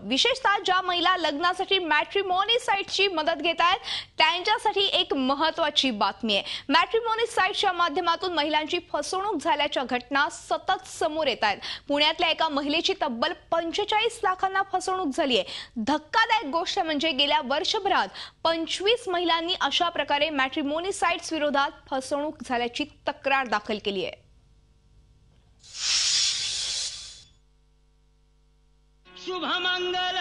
विशेषतः ज्या महिला लग्नासाठी मॅट्रिमोनी साइट्सची मदत घेत आहेत त्यांच्यासाठी एक महत्त्वाची बातमी आहे। मॅट्रिमोनी साइट्सच्या माध्यमातून महिलांची फसवणूक झाल्याच्या घटना सतत समोर येत आहेत। पुण्यातल्या एका महिलेची तब्बल 45 लाखांना फसवणूक झाली आहे। धक्कादायक गोष्ट म्हणजे गेल्या वर्षभरात 25 महिलांनी अशा प्रकारे मॅट्रिमोनी साइट्स विरोधात फसवणूक झाल्याची तक्रार दाखल केली आहे। शुभमंगल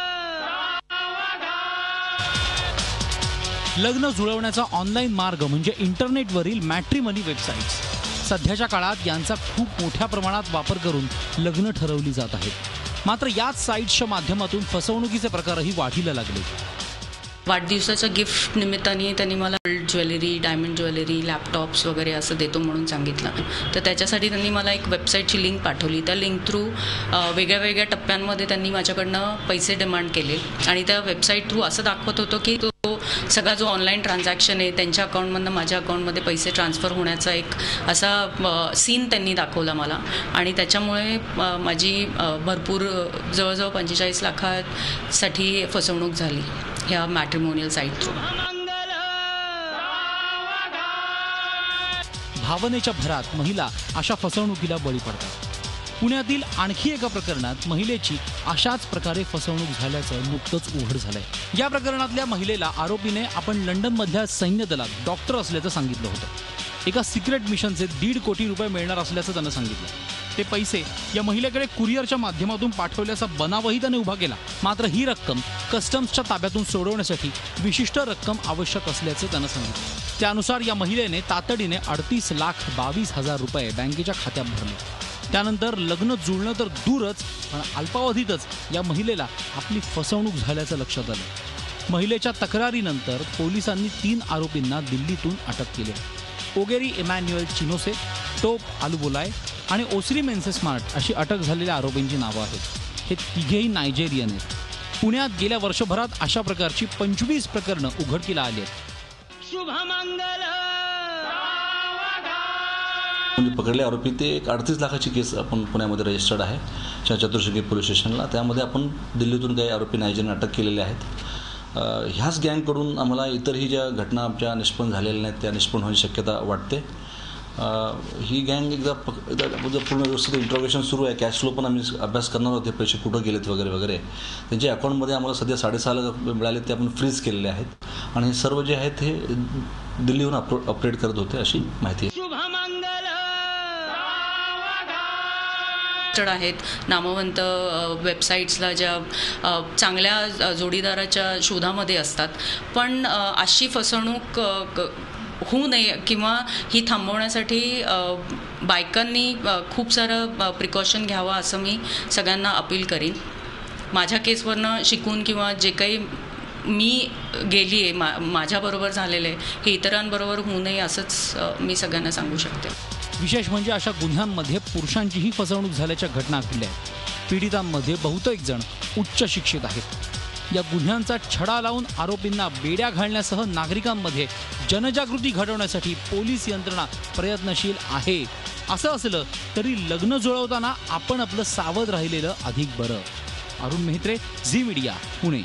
लग्न जुळवण्याचा ऑनलाईन मार्ग म्हणजे इंटरनेटवरील मॅट्रिमनी वेबसाइट्स। सध्याच्या काळात यांचा खूप मोठ्या प्रमाणात वापर करून लग्न ठरवली जात आहेत। मात्र याच साइट्सच्या माध्यमातून फसवणुकीचे प्रकारही वाढीला लागले। वाढदिवसाच्या गिफ्ट निमित्ताने त्यांनी मला ज्वेलरी, डायमंड ज्वेलरी, लॅपटॉप्स वगैरे असं देतो म्हणून सांगितलं। तर त्याच्यासाठी त्यांनी मला एक वेबसाईटची लिंक पाठवली। त्या लिंक थ्रू वेगळ्या वेगळ्या टप्प्यांमध्ये त्यांनी माझ्याकडनं पैसे डिमांड केले आणि त्या वेबसाईट थ्रू असं दाखवत होतं की तो सगळा जो ऑनलाईन ट्रान्झॅक्शन आहे त्यांच्या अकाउंटमधनं माझ्या अकाउंटमध्ये पैसे ट्रान्सफर होण्याचा एक असा सीन त्यांनी दाखवला मला आणि त्याच्यामुळे माझी भरपूर जवळजवळ 45 लाखासाठी फसवणूक झाली ह्या मॅट्रिमोनियल साइट थ्रू। भावनेच्या भरात महिला अशा फसवणुकीला बळी पडतात। पुण्यातील आणखी एका प्रकरणात महिलेची अशाच प्रकारे फसवणूक झाल्याचं नुकतंच उघड झालंय। या प्रकरणातल्या महिलेला आरोपीने आपण लंडनमधल्या सैन्य दलात डॉक्टर असल्याचं सांगितलं होतं। एका सिक्रेट मिशनचे 1.5 कोटी रुपये मिळणार असल्याचं त्यानं सांगितलं। ते पैसे या महिलेकडे कुरिअरच्या माध्यमातून पाठवल्याचा बनावही त्याने उभा केला। मात्र ही रक्कम कस्टम्सच्या ताब्यातून सोडवण्यासाठी विशिष्ट रक्कम आवश्यक असल्याचं त्यानं सांगितलं। त्यानुसार या महिलेने तातडीने 38,22,000 रुपये बँकेच्या खात्यात भरले। त्यानंतर लग्न जुळणं तर दूरच पण अल्पावधीतच या महिलेला आपली फसवणूक झाल्याचं लक्षात आलं। महिलेच्या तक्रारीनंतर पोलिसांनी 3 आरोपींना दिल्लीतून अटक केली। ओगेरी इमॅन्युएल चिनोसे, टोप आलुबोलाय आणि ओसरी मेन्से स्मार्ट अशी अटक झालेल्या आरोपींची नावं आहेत। हे तिघेही नायजेरियन आहेत। पुण्यात गेल्या वर्षभरात अशा प्रकारची 25 प्रकरणं उघडकीला आली आहेत। शुभमंगल म्हणजे पकडले आरोपी ते एक 38 लाखाची केस आपण पुण्यामध्ये रजिस्टर्ड आहे चतुर्शृंगी पोलीस स्टेशनला। त्यामध्ये आपण दिल्लीतून काही आरोपी नायजेरियन अटक केलेले आहेत। ह्याच गँगकडून आम्हाला इतरही ज्या घटना आमच्या निष्पन्न झालेल्या नाहीत त्या निष्पन्न होण्याची शक्यता वाटते। ही गँग एकदा पूर्ण व्यवस्थित इंट्रोगेशन सुरू आहे। कॅश फ्लो पण आम्ही अभ्यास करणार होते, पैसे कुठं गेलेत वगैरे वगैरे। त्यांच्या अकाउंटमध्ये आम्हाला सध्या 6.5 लाख मिळाले, ते आपण फ्रीज केलेले आहेत आणि हे सर्व जे आहेत हे दिल्लीहून ऑपरेट करत होते अशी माहिती आहे। आहेत नामवंत वेबसाईट्सला ज्या चांगल्या जोडीदाराच्या शोधामध्ये असतात, पण अशी फसवणूक होऊ नये किंवा ही थांबवण्यासाठी बायकांनी खूप सारं प्रिकॉशन घ्यावं असं मी सगळ्यांना अपील करीन। माझ्या केसवरनं शिकून किंवा जे काही मी गेली आहे माझ्याबरोबर झालेलं आहे हे इतरांबरोबर होऊ नये असंच मी सगळ्यांना सांगू शकते। विशेष म्हणजे अशा गुन्ह्यांमध्ये पुरुषांचीही फसवणूक झाल्याच्या घटना घडल्या आहेत। पीडितांमध्ये बहुतेक जण उच्च शिक्षित आहेत। या गुन्ह्यांचा छडा लावून आरोपींना बेड्या घालण्यासह नागरिकांमध्ये जनजागृती घडवण्यासाठी पोलीस यंत्रणा प्रयत्नशील आहे। असं असलं तरी लग्न जुळवताना आपण आपलं सावध राहिलेलं अधिक बरं। अरुण मेहत्रे, झी मीडिया, पुणे।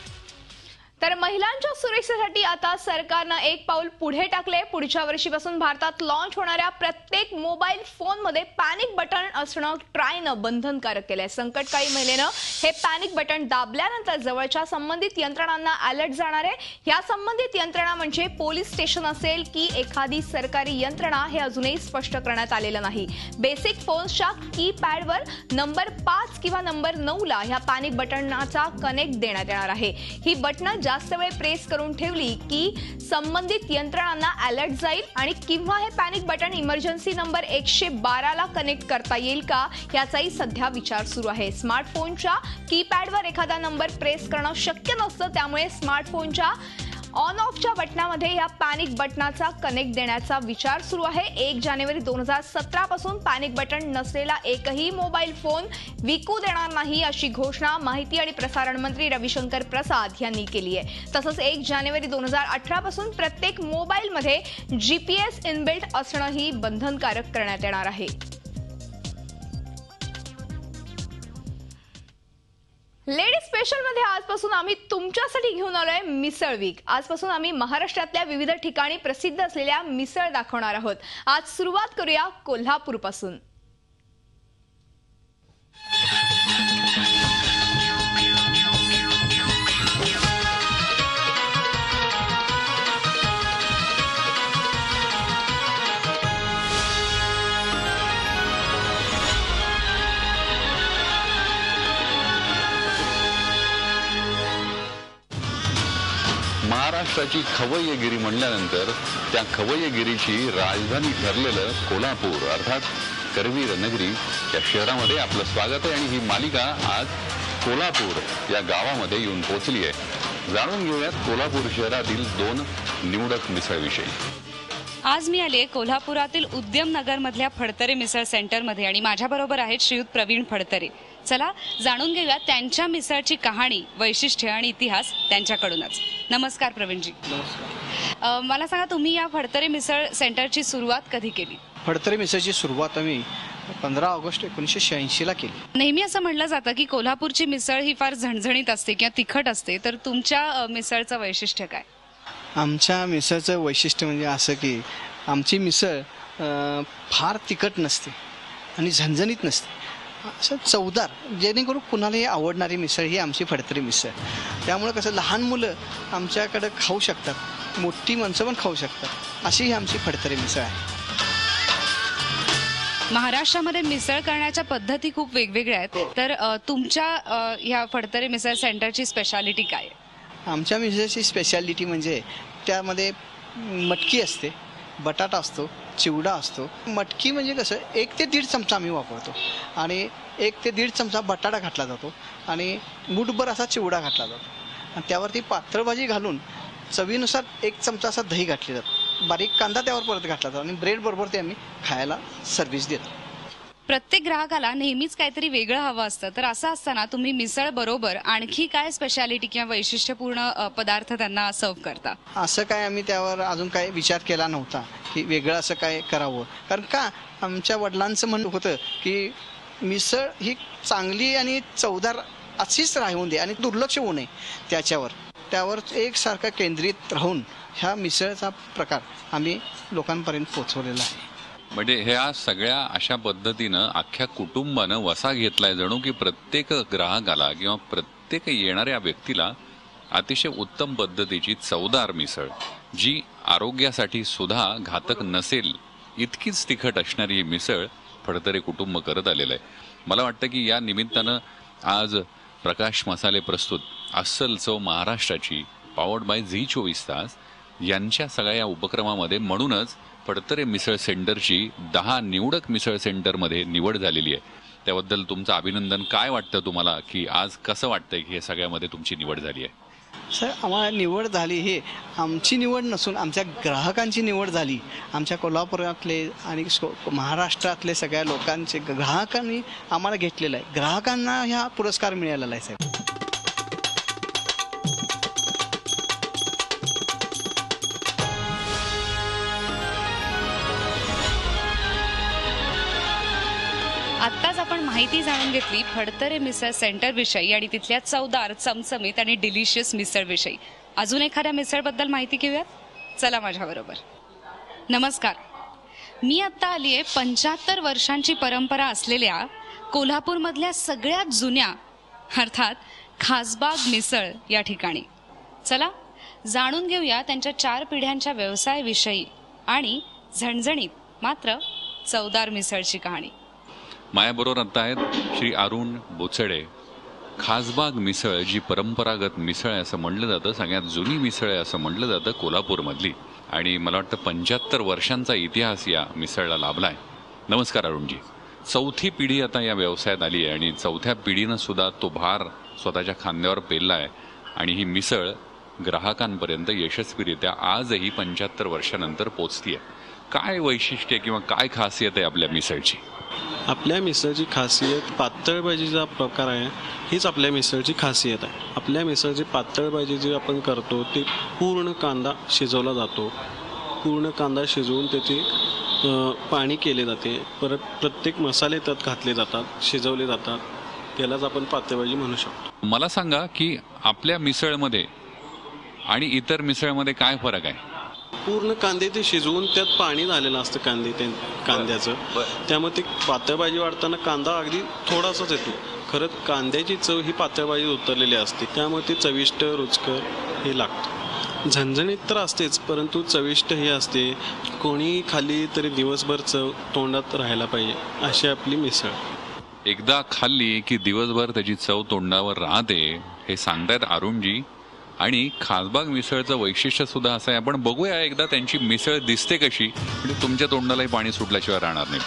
तर महिलांच्या सुरक्षेसाठी आता सरकारनं एक पाऊल पुढे टाकले। पुढच्या वर्षीपासून भारतात लॉन्च होणाऱ्या प्रत्येक मोबाईल फोनमध्ये पॅनिक बटन असणं ट्रायनं बंधनकारक केलंय। संकटकाळी महिलेनं हे पॅनिक बटन दाबल्यानंतर जवळच्या संबंधित यंत्रणांना अलर्ट जाणार आहे। या संबंधित यंत्रणा म्हणजे पोलीस स्टेशन असेल की एखादी सरकारी यंत्रणा हे अजूनही स्पष्ट करण्यात आलेलं नाही। बेसिक फोन्सच्या कीपॅडवर नंबर 5 किंवा नंबर 9 ला ह्या पॅनिक बटनाचा कनेक्ट देण्यात येणार आहे। ही बटन जास्त वेळ प्रेस करून ठेवली की संबंधित यंत्रणांना अलर्ट जाईल आणि किंवा हे पॅनिक बटन इमर्जन्सी नंबर 112 ला कनेक्ट करता येईल का याचाही सध्या विचार सुरू आहे। स्मार्टफोनच्या कीपॅडवर एखादा नंबर प्रेस करणं शक्य नसतं, त्यामुळे स्मार्टफोनच्या ऑन ऑफच्या बटनामध्ये या पॅनिक बटनाचा कनेक्ट देण्याचा विचार सुरू आहे। 1 जानेवारी 2017 पासून पॅनिक बटन नसलेला एकही मोबाईल फोन विकू देणार नाही अशी घोषणा माहिती आणि प्रसारण मंत्री रविशंकर प्रसाद यांनी केली आहे। तसंच 1 जानेवारी 2018 पासून प्रत्येक मोबाईलमध्ये GPS इनबिल्ट असणंही बंधनकारक करण्यात येणार आहे। लेडीज स्पेशल मध्ये आजपासून आम्ही तुमच्यासाठी घेऊन आलोय मिसळ वीक. आजपासून आम्ही महाराष्ट्रातल्या विविध ठिकाणी प्रसिद्ध असलेल्या मिसळ दाखवणार आहोत. आज सुरुवात करूया कोल्हापूर पासून. महाराष्ट्राची खवय्यगिरी म्हणल्यानंतर त्या खवय्यगिरीची राजधानी ठरलेलं कोल्हापूर अर्थात करवीर नगरी या शहरामध्ये आपलं स्वागत आहे. आणि ही मालिका आज कोल्हापूर या गावामध्ये येऊन पोहोचली आहे. जाणून घेऊयात कोल्हापूर शहरातील 2 निवडक मिसळविषयी. आज मी आले कोल्हापुरातील उद्यम नगर मधल्या फडतरे मिसळ सेंटरमध्ये आणि माझ्याबरोबर आहेत श्रीयुत प्रवीण फडतरे. चला जाणून घेऊया त्यांच्या मिसळची कहाणी, वैशिष्ट्य आणि इतिहास त्यांच्याकडूनच. नमस्कार प्रवीणजी. मला सांगा, तुम्ही या फडतरे मिसळ सेंटरची सुरुवात कधी केली? फडतरे मिसळची सुरुवात आम्ही 15 ऑगस्ट 1986 केली. नेहमी असं म्हणलं जातं की कोल्हापूरची मिसळ ही फार झणझणीत असते किंवा तिखट असते, तर तुमच्या मिसळचं वैशिष्ट्य काय? आमच्या मिसळचं वैशिष्ट्य म्हणजे असं की आमची मिसळ फार तिखट नसते आणि झणझणीत नसते, असं चवदार, जेणेकरून कुणालाही आवडणारी मिसळ ही आमची फडतरी मिसळ. त्यामुळे कसं लहान मुलं आमच्याकडं खाऊ शकतात, मोठी माणसं पण खाऊ शकतात, अशी ही आमची फडतरी मिसळ आहे. महाराष्ट्रामध्ये मिसळ करण्याच्या पद्धती खूप वेगवेगळ्या आहेत, तर तुमच्या ह्या फडतरे मिसळ सेंटरची स्पेशालिटी काय आहे? आमच्या मिसळची स्पेशालिटी म्हणजे त्यामध्ये मटकी असते, बटाटा असतो, चिवडा असतो. मटकी म्हणजे कसं 1 ते 1.5 चमचा आम्ही वापरतो आणि 1 ते 1.5 चमचा बटाटा घातला जातो आणि मूठभर असा चिवडा घातला जातो आणि त्यावरती पातळ भाजी घालून चवीनुसार 1 चमचा असा दही घातली जातो. बारीक कांदा त्यावर परत घातला जातो आणि ब्रेड बरोबर ते आम्ही खायला सर्व्हिस देतो. प्रत्येक ग्राहकाला नेहमीच काहीतरी वेगळं हवं असतं, तर असं असताना तुम्ही मिसळ बरोबर आणखी काय स्पेशालिटी किंवा वैशिष्ट्यपूर्ण पदार्थ त्यांना सर्व्ह करता? असं काय आम्ही त्यावर अजून काय विचार केला नव्हता की वेगळं असं काय करावं, कारण का आमच्या वडिलांचं म्हणणं होतं की मिसळ ही चांगली आणि चवदार अशीच राहून दे आणि दुर्लक्ष होऊ नये त्यावर एकसारखा केंद्रित राहून ह्या मिसळचा प्रकार आम्ही लोकांपर्यंत पोहोचवलेला आहे. म्हणजे ह्या सगळ्या अशा पद्धतीनं अख्ख्या कुटुंबानं वसा घेतलाय जणू की प्रत्येक ग्राहकाला किंवा प्रत्येक येणाऱ्या व्यक्तीला अतिशय उत्तम पद्धतीची चवदार मिसळ, जी आरोग्यासाठी सुद्धा घातक नसेल इतकीच तिखट असणारी ही मिसळ फडतरे कुटुंब करत आलेलं आहे. मला वाटतं की या निमित्तानं आज प्रकाश मसाले प्रस्तुत अस्सल चव महाराष्ट्राची पॉवर्ड बाय झी24 तास यांच्या सगळ्या उपक्रमामध्ये म्हणूनच फडतरे मिसळ सेंटरची 10 निवडक मिसळ सेंटरमध्ये निवड झालेली आहे. त्याबद्दल तुमचं अभिनंदन. काय वाटतं तुम्हाला की आज कसं वाटतंय की हे सगळ्यामध्ये तुमची निवड झाली आहे? सर, आम्हाला निवड झाली हे आमची निवड नसून आमच्या ग्राहकांची निवड झाली. आमच्या कोल्हापुरातले आणि महाराष्ट्रातले सगळ्या लोकांचे ग्राहकांनी आम्हाला घेतलेलं आहे. ग्राहकांना ह्या पुरस्कार मिळालेला आहे साहेब. आत्ताच आपण माहिती जाणून घेतली फडतरे मिसळ सेंटर विषयी आणि तिथल्या चवदार, चमचमीत आणि डिलिशियस मिसळ विषयी. अजून एखाद्या मिसळबद्दल माहिती घेऊयात, चला माझ्याबरोबर. नमस्कार, मी आत्ता आली आहे 75 वर्षांची परंपरा असलेल्या कोल्हापूरमधल्या सगळ्यात जुन्या अर्थात खासबाग मिसळ या ठिकाणी. चला जाणून घेऊया त्यांच्या 4 पिढ्यांच्या व्यवसायाविषयी आणि झणझणीत मात्र चवदार मिसळची कहाणी. माझ्याबरोबर आता आहेत श्री अरुण बोचडे. खासबाग मिसळ जी परंपरागत मिसळ आहे असं म्हटलं जातं, सगळ्यात जुनी मिसळ आहे असं म्हटलं जातं कोल्हापूरमधली, आणि मला वाटतं 75 वर्षांचा इतिहास या मिसळला लाभला आहे. नमस्कार अरुणजी. 4थी पिढी आता या व्यवसायात आली आहे आणि 4थ्या पिढीनं सुद्धा तो भार स्वतःच्या खांद्यावर पेलला आहे आणि ही मिसळ ग्राहकांपर्यंत यशस्वीरित्या आजही 75 वर्षानंतर पोचती आहे. काय वैशिष्ट्य किंवा काय खासियत आहे आपल्या मिसळची? आपल्या मिसळची खासियत पातळ भाजीचा प्रकार आहे, हीच आपल्या मिसळची खासियत आहे. आपल्या मिसळची पातळ भाजी जी आपण करतो ती पूर्ण कांदा शिजवला जातो, पूर्ण कांदा शिजवून त्याची पाणी केले जाते, परत प्रत्येक मसाले त्यात घातले जातात, शिजवले जातात त्यालाच आपण पातळभाजी म्हणू शकतो. मला सांगा की आपल्या मिसळमध्ये आणि इतर मिसळमध्ये काय फरक आहे? पूर्ण कांदे ते शिजवून त्यात पाणी झालेलं असतं कांद्याचं. त्यामुळे ती पातळ भाजी वाढताना कांदा अगदी थोडासाच येतो. खरं कांद्याची चव ही पातळ भाजी उतरलेली असते, त्यामुळे ती चविष्ट रुचकर हे लागतं. झणझणीत तर असतेच, परंतु चविष्ट हे असते. कोणी खाली तरी दिवसभर चव तोंडात राहायला पाहिजे अशी आपली मिसळ. एकदा खाल्ली की दिवसभर त्याची चव तोंडावर राहते हे सांगतायत अरुणजी. आणि खासबाग मिसळचं वैशिष्ट्य सुद्धा असं आहे. आपण बघूया एकदा त्यांची मिसळ दिसते कशी, म्हणजे तुमच्या तोंडालाही पाणी सुटल्याशिवाय राहणार नाही.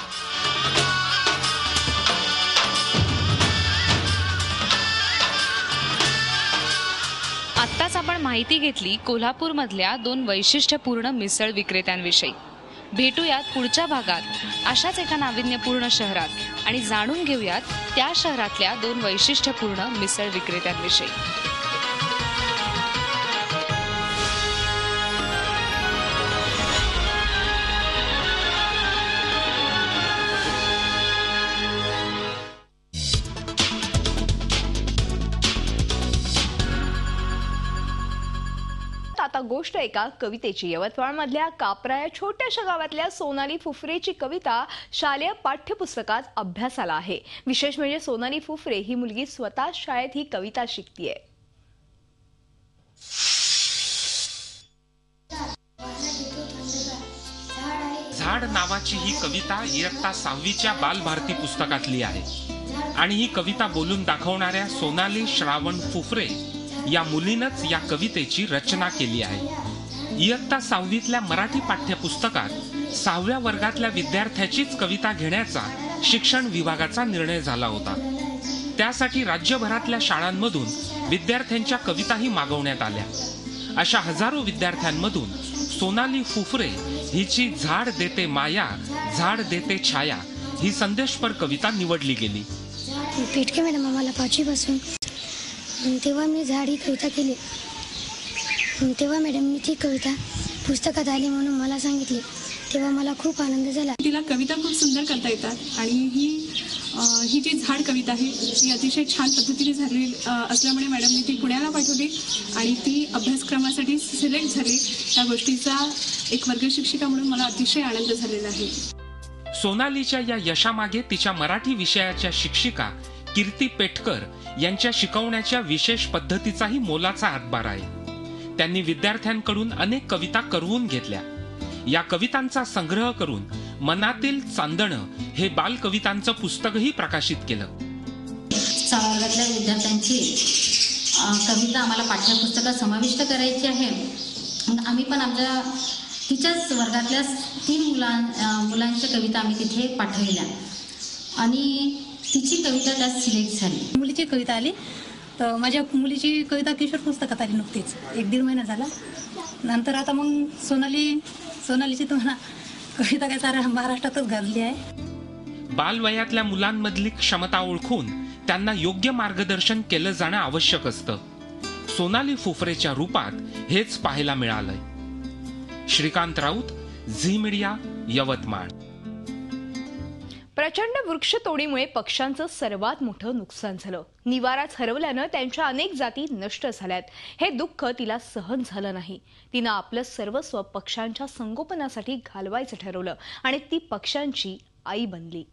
आत्ताच आपण माहिती घेतली कोल्हापूरमधल्या 2 वैशिष्ट्यपूर्ण मिसळ विक्रेत्यांविषयी. भेटूयात पुढच्या भागात अशाच एका नाविन्यपूर्ण शहरात आणि जाणून घेऊयात त्या शहरातल्या 2 वैशिष्ट्यपूर्ण मिसळ विक्रेत्यांविषयी. आता गोष्ट एका कवितेची. यवतमाळमधल्या कापरा या छोट्याशा गावातल्या सोनाली फुफरेची कविता शालेय पाठ्यपुस्तकात अभ्यासाला आहे. विशेष म्हणजे सोनाली फुफरे ही मुलगी स्वतः शाळेत ही कविता शिकतीये. झाड नावाची ही कविता इयत्ता 6वीच्या बालभारती पुस्तकातली आहे आणि ही कविता बोलून दाखवणाऱ्या सोनाली श्रावण फुफरे या मुलीनंच या कवितेची रचना केली आहे. इयत्ता 6वीतल्या मराठी पाठ्यपुस्तकात 6व्या वर्गातल्या विद्यार्थ्याचीच कविता घेण्याचा शिक्षण विभागाचा निर्णय झाला होता. त्यासाठी राज्यभरातल्या शाळांमधून विद्यार्थ्यांच्या कविताही मागवण्यात आल्या. अशा हजारो विद्यार्थ्यांमधून सोनाली फुफरे हिची झाड देते माया झाड देते छाया ही संदेशपर कविता निवडली गेली. पेटके मॅडम आम्हाला 5वी पासून तेव्हा मी झाड ही कविता केली. तेव्हा मॅडमनी ती कविता पुस्तकात आली म्हणून मला सांगितली. तेव्हा मला खूप आनंद झाला. तिला कविता खूप सुंदर करता येतात आणि ही जी झाड कविता आहे ती अतिशय छान पद्धतीने झाली असल्यामुळे मॅडमने ती पुण्याला पाठवली आणि ती अभ्यासक्रमासाठी सिलेक्ट झाली. त्या गोष्टीचा एक वर्ग शिक्षिका म्हणून मला अतिशय आनंद झालेला आहे. सोनालीच्या या यशामागे तिच्या मराठी विषयाच्या शिक्षिका कीर्ती पेटकर यांच्या शिकवण्याच्या विशेष पद्धतीचाही मोलाचा हातभार आहे. त्यांनी विद्यार्थ्यांकडून अनेक कविता करवून घेतल्या. या कवितांचा संग्रह करून मनातील चांदणं हे बालकवितांचं पुस्तकही प्रकाशित केलं. 6व्या वर्गातल्या विद्यार्थ्यांची कविता आम्हाला पाठ्यपुस्तकात समाविष्ट करायची आहे. आम्ही पण आमच्या तिच्याच वर्गातल्या 3 मुलांच्या कविता आम्ही तिथे पाठवल्या आणि तिची कविता त्यात सिलेक्ट झाली. मुलीची कविता आली तर माझ्या मुलीची कविता किशोर पुस्तकात आली नुकतीच 1-1.5 महिना झाला. नंतर आता मग सोनालीची तुम्हाला कविता काय सारा महाराष्ट्रातच गाजली आहे. बालवयातल्या मुलांमधली क्षमता ओळखून त्यांना योग्य मार्गदर्शन केलं जाणं आवश्यक असतं. सोनाली फुफरेच्या रूपात हेच पाहायला मिळालंय. श्रीकांत राऊत, झी मीडिया, यवतमाळ. प्रचंड वृक्षतोडीमुळे पक्ष्यांचं सर्वात मोठं नुकसान झालं. निवाराच हरवल्यानं त्यांच्या अनेक जाती नष्ट झाल्यात. हे दुःख तिला सहन झालं नाही. तिनं आपलं सर्वस्व पक्ष्यांच्या संगोपनासाठी घालवायचं ठरवलं आणि ती पक्ष्यांची आई बनली.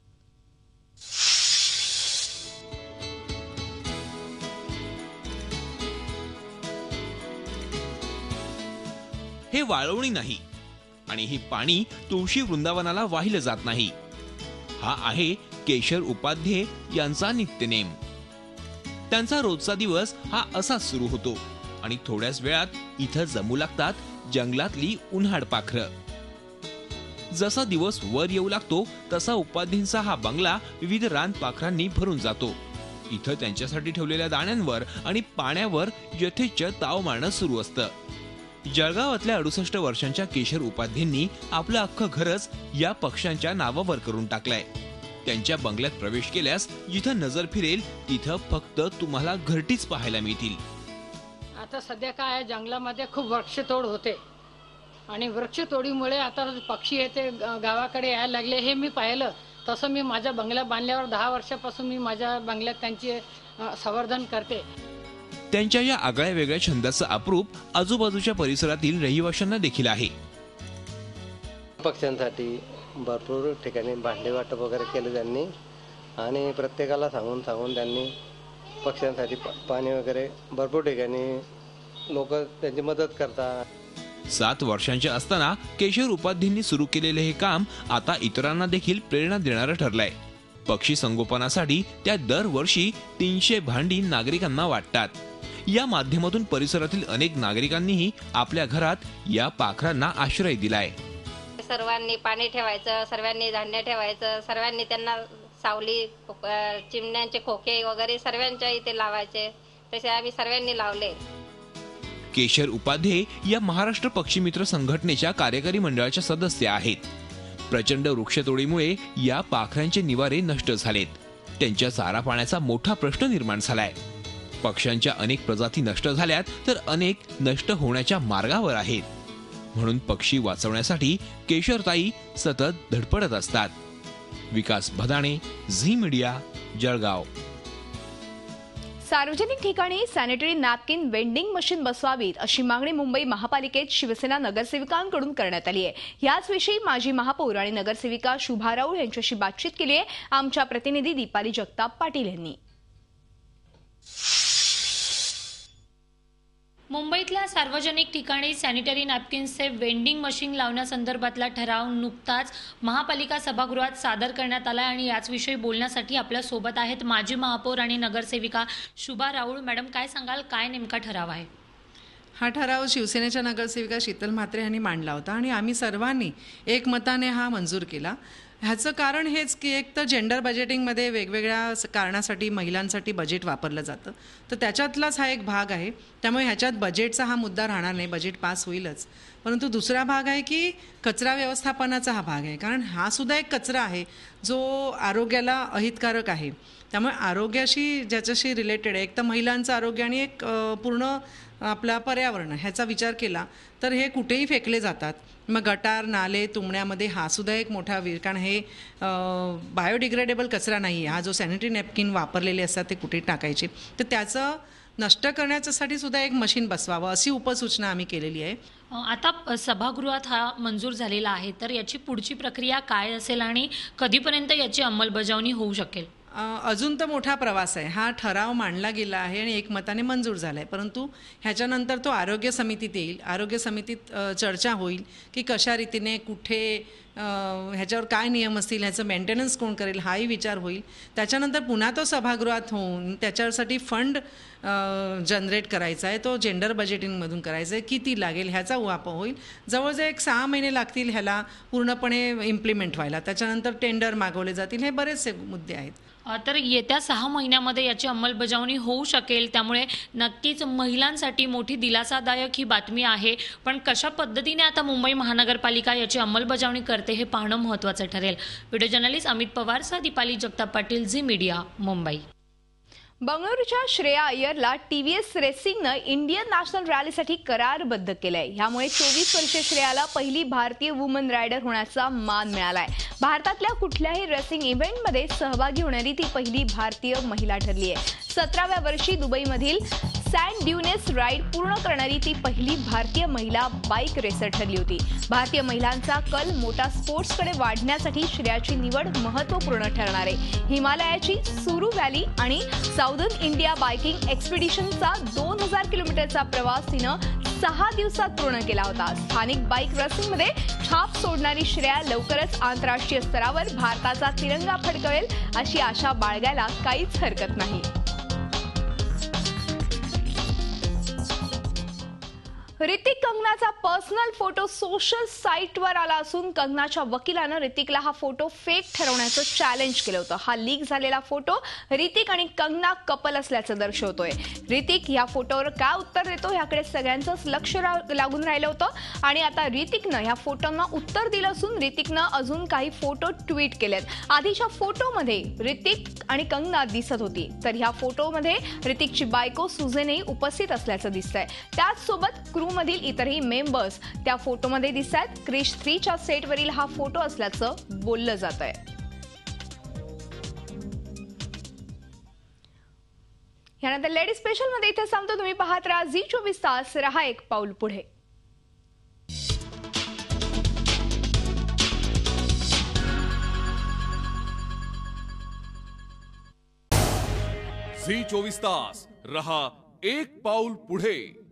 हे वाळवणी नाही आणि हे पाणी तुळशी वृंदावनाला वाहिलं जात नाही. हा आहे केशर उपाध्ये यांचा नित्यनेम. त्यांचा रोजचा दिवस हा असाच सुरू होतो आणि थोड्याच वेळात इथं जमू लागतात जंगलातली उन्हाळ पाखरं. जसा दिवस वर येऊ लागतो तसा उपाध्येंचा हा बंगला विविध रानपाखरांनी भरून जातो. इथं त्यांच्यासाठी ठेवलेल्या दाण्यांवर आणि पाण्यावर यथेच्छ ताव मारणं सुरू असतं. जळगावातल्या 68 वर्षांच्या केशर उपाध्येंनी आपलं अख्खं घरच या पक्ष्यांच्या नावावर करून टाकलंय. त्यांच्या बंगल्यात प्रवेश केल्यास जिथं नजर फिरेल तिथं फक्त तुम्हाला घरटीच पाहायला मिळतील. आता सध्या काय जंगलामध्ये खूप वृक्षतोड होते आणि वृक्षतोडीमुळे आता पक्षी येते गावाकडे यायला लागले हे मी पाहिलं. तसं मी माझ्या बंगल्या बांधल्यावर 10 वर्षापासून मी माझ्या बंगल्यात त्यांचे संवर्धन करते. त्यांच्या या आगळ्या वेगळ्या छंदाचं अप्रूप आजूबाजूच्या परिसरातील रहिवाशांना देखील आहे. पक्ष्यांसाठी भरपूर ठिकाणी भांडे वाटप वगैरे केले त्यांनी आणि प्रत्येकाला सांगून त्यांनी पक्ष्यांसाठी पाणी वगैरे भरपूर ठिकाणी लोक त्यांची मदत करतात. 7 वर्षांच्या असताना केशर उपाध्येंनी सुरू केलेले हे काम आता इतरांना देखील प्रेरणा देणारं ठरलंय. पक्षी संगोपनासाठी त्या दरवर्षी 300 भांडी नागरिकांना वाटतात. या माध्यमातून परिसरातील अनेक नागरिकांनीही आपल्या घरात या पाखरांना आश्रय दिलाय. सर्वांनी पाणी ठेवायचं, सर्वांनी धान्य ठेवायचं, सर्वांनी त्यांना सावली, चिमण्यांचे खोके वगैरे सर्वांच्या इथे लावायचे. तसे आम्ही सर्वांनी लावले. केशर उपाध्ये या महाराष्ट्र पक्षी मित्र संघटनेच्या कार्यकारी मंडळाच्या सदस्य आहेत. प्रचंड वृक्षतोडीमुळे या पाखरांचे निवारे नष्ट झालेत. त्यांच्या चारा पाण्याचा मोठा प्रश्न निर्माण झालाय. पक्ष्यांच्या अनेक प्रजाती नष्ट झाल्यात तर अनेक नष्ट होण्याच्या मार्गावर आहेत. म्हणून पक्षी वाचवण्यासाठी केशरताई सतत धडपडत असतात. विकास भदाणे, झी मीडिया, जळगाव. सार्वजनिक ठिकाणी सॅनिटरी नॅपकिन वेंडिंग मशीन बसवावीत अशी मागणी मुंबई महापालिकेत शिवसेना नगरसेविकांकडून करण्यात आली आहे. याचविषयी माजी महापौर आणि नगरसेविका शुभा राऊळ यांच्याशी बातचीत केली आहे आमच्या प्रतिनिधी दीपाली जगताप पाटील यांनी. मुंबईतल्या सार्वजनिक ठिकाणी सॅनिटरी नॅपकिन्सचे वेंडिंग मशीन लावण्यासंदर्भातला ठराव नुकताच महापालिका सभागृहात सादर करण्यात आला आणि याचविषयी बोलण्यासाठी आपल्या सोबत आहेत माजी महापौर आणि नगरसेविका शुभा राऊळ. मॅडम, काय सांगाल, काय नेमका ठराव आहे? हा ठराव शिवसेनेच्या नगरसेविका शीतल म्हात्रे यांनी मांडला होता आणि आम्ही सर्वांनी एकमताने हा मंजूर केला. ह्याचं कारण हेच की एक तर जेंडर बजेटिंगमध्ये वेगवेगळ्या कारणासाठी महिलांसाठी बजेट वापरलं जातं, तर त्याच्यातलाच हा एक भाग आहे. त्यामुळे ह्याच्यात बजेटचा हा मुद्दा राहणार नाही, बजेट पास होईलच. परंतु दुसरा भाग आहे की कचरा व्यवस्थापनाचा हा भाग आहे, कारण हा सुद्धा एक कचरा आहे जो आरोग्याला अहितकारक आहे. त्यामुळे आरोग्याशी ज्याच्याशी रिलेटेड आहे, एक तर महिलांचं आरोग्य आणि एक पूर्ण आपला पर्यावरण ह्याचा विचार केला तर हे कुठेही फेकले जातात. मग गटार, नाले, तुंबण्यामध्ये हा सुद्धा एक मोठा कारण हे बायोडिग्रेडेबल कचरा नाही आहे. हा जो सॅनिटरी नॅपकिन वापरलेले असतात ते कुठे टाकायचे, तर त्याचं नष्ट करण्यासाठी सुद्धा एक मशीन बसवावं अशी उपसूचना आम्ही केलेली आहे. आता सभागृहात हा मंजूर झालेला आहे, तर याची पुढची प्रक्रिया काय असेल आणि कधीपर्यंत याची अंमलबजावणी होऊ शकेल? अजून तर मोठा प्रवास आहे. हा ठराव मांडला गेला आहे आणि एकमताने मंजूर झाला आहे, परंतु ह्याच्यानंतर तो आरोग्य समितीत येईल. आरोग्य समितीत चर्चा होईल की कशा रीतीने कुठे ह्याच्यावर काय नियम असतील, ह्याचं मेंटेनन्स कोण करेल हाही विचार होईल. त्याच्यानंतर पुन्हा तो सभागृहात होऊन त्याच्यासाठी फंड जनरेट करायचा आहे, तो जेंडर बजेटिंगमधून करायचा आहे, किती लागेल ह्याचा उहापोह होईल. जवळजवळ 6 महिने लागतील ह्याला पूर्णपणे इम्प्लिमेंट व्हायला. त्याच्यानंतर टेंडर मागवले जातील. हे बरेचसे मुद्दे आहेत. तर येत्या 6 महिन्यामध्ये याची अंमलबजावणी होऊ शकेल, त्यामुळे नक्कीच महिलांसाठी मोठी दिलासादायक ही बातमी आहे. पण कशा पद्धतीने आता मुंबई महानगरपालिका याची अंमलबजावणी करते हे पाहणं महत्त्वाचं ठरेल. व्हिडिओ जर्नलिस्ट अमित पवारसह दीपाली जगताप पाटील, झी मीडिया, मुंबई. बंगळुरूच्या श्रेया अय्यरला टीव्हीएस रेसिंगनं इंडियन नॅशनल रॅलीसाठी करारबद्ध केलंय. यामुळे 24 वर्षीय श्रेयाला पहिली भारतीय वुमन रायडर होण्याचा मान मिळालाय. भारतातल्या कुठल्याही रेसिंग इव्हेंटमध्ये सहभागी होणारी ती पहिली भारतीय महिला ठरली आहे. 17व्या वर्षी दुबईमधील सँड ड्युनेस राईड पूर्ण करणारी ती पहिली भारतीय महिला बाईक रेसर ठरली होती. भारतीय महिलांचा कल मोटा स्पोर्ट्सकडे वाढण्यासाठी श्रेयाची निवड महत्त्वपूर्ण ठरणार आहे. हिमालयाची सुरू व्हॅली आणि साऊदर्न इंडिया बायकिंग एक्सपिडिशनचा 2000 किलोमीटरचा प्रवास तिनं 6 दिवसात पूर्ण केला होता. स्थानिक बाईक रेसिंगमध्ये छाप सोडणारी श्रेया लवकरच आंतरराष्ट्रीय स्तरावर भारताचा तिरंगा फडकवेल अशी आशा बाळगायला काहीच हरकत नाही. ऋतिक कंगनाचा पर्सनल फोटो सोशल साईटवर आला असून कंगनाच्या वकिलानं ऋतिकला हा फोटो फेक ठरवण्याचं चॅलेंज केलं होतं. हा लीक झालेला फोटो ऋतिक आणि कंगना कपल असल्याचं दर्शवतोय. ऋतिक या फोटोवर काय उत्तर देतो याकडे सगळ्यांचंच लक्ष लागून राहिलं होतं आणि आता ऋतिकनं ह्या फोटोंना उत्तर दिलं असून ऋतिकनं अजून काही फोटो ट्विट केलेत. आधीच्या फोटोमध्ये ऋतिक आणि कंगना दिसत होती, तर ह्या फोटोमध्ये ऋतिकची बायको सुझेनही उपस्थित असल्याचं दिसतंय. त्याचसोबत मधील इतरही मेंबर्स त्या फोटोमध्ये दिसतात. क्रिश 3च्या सेटवरील हा फोटो असल्याचं बोललं जात आहे. यानंतर लेडी स्पेशल मध्ये इथे सांगतो, तुम्ही पाहत राहा झी 24 तास, रहा एक पाऊल पुढे. झी 24 तास, रहा एक पाऊल पुढे.